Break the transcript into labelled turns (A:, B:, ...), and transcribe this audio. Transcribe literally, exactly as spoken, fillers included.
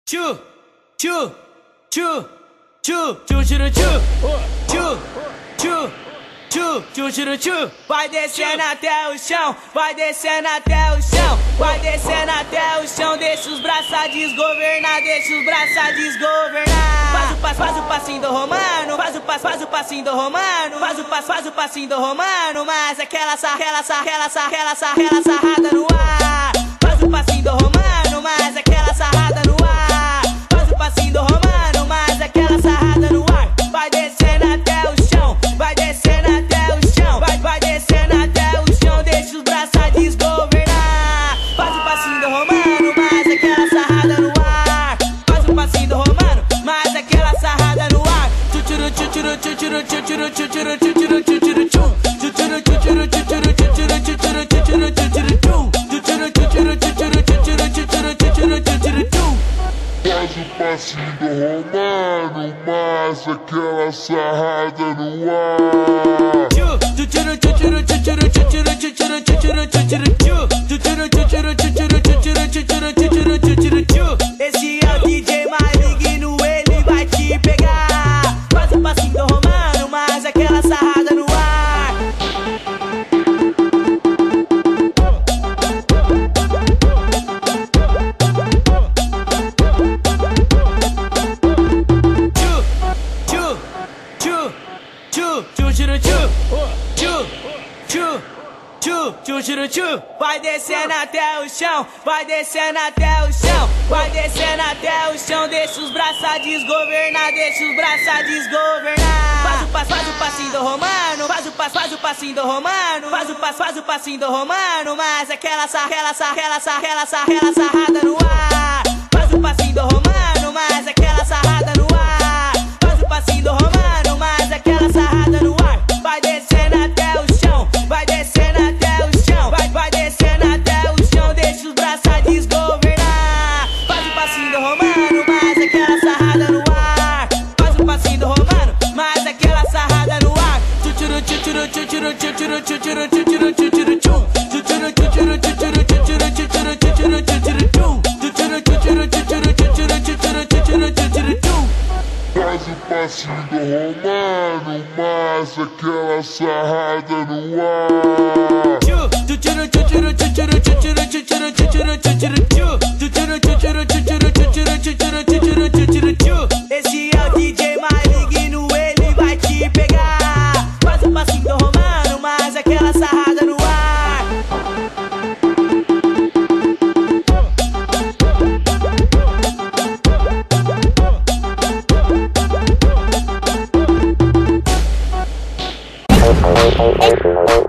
A: Tchu, tchu, tchu, tchu, tchu, tchu, tchu, tchu, tchu, tchu, tchu, tchu, tchu. Vai descendo até o chão, vai descendo até o chão, vai descendo até o chão. Deixa os braços desgovernar, deixa os braços desgovernar. Faz o passo, faz o passinho do romano, faz o passo, faz o passinho do romano, faz o passo, faz o passinho do romano. Mas aquela sarra, aquela sarra, aquela sarra, aquela sarra, aquela sarrada no ar. Faz o passinho do romano, mas aquela sarrada no ar. Faz o passinho do romano, mas aquela sarrada no ar. Vai descendo até o chão, vai descendo até o chão, vai, vai descendo até o chão. Deixa os braços desgovernar. Faz o passinho do romano, mas aquela sarrada no ar. Faz o passinho do romano, mas aquela sarrada no ar. Tchuru tchuru tchuru tchuru tchuru tchuru tchuru tchuru.
B: Faz o passinho do romano, mas aquela sarrada no ar.
A: Esse é o D J maligno, ele vai te pegar. Faz o passinho do romano, mas aquela sarrada no ar. Tchu, tchu, tchu, vai descendo até o chão, vai descendo até o chão, vai descendo até o chão. Deixa os braços desgovernar, deixa os braços desgovernar. Faz o passo, faz o passinho do romano, faz o passo, faz o passinho do romano, faz o passo, faz o passinho do romano. Mas aquela sarra, aquela sarra, aquela sarra, aquela sarra, aquela sarrada no ar. Faz o passinho do romano, mas aquela sarrada no ar. Faz o passinho do romano, mas aquela sarrada no ar. Vai descendo até o chão, vai descendo até o chão, vai, vai descendo até o chão. Deixa os braços desgovernar. Faz o passinho do romano, mas aquela sarrada no ar. Faz o passinho do romano, mas aquela sarrada no ar. Tchuru tchuru tchuru tchuru tchuru tchuru tchuru tchuru.
B: Faz o passinho do romano, mas aquela sarrada no ar.
A: Esse é o D J maligno, ele vai te pegar. Faz o passinho do romano, mas aquela sarrada no ar.
C: Oh, oh, oh, oh.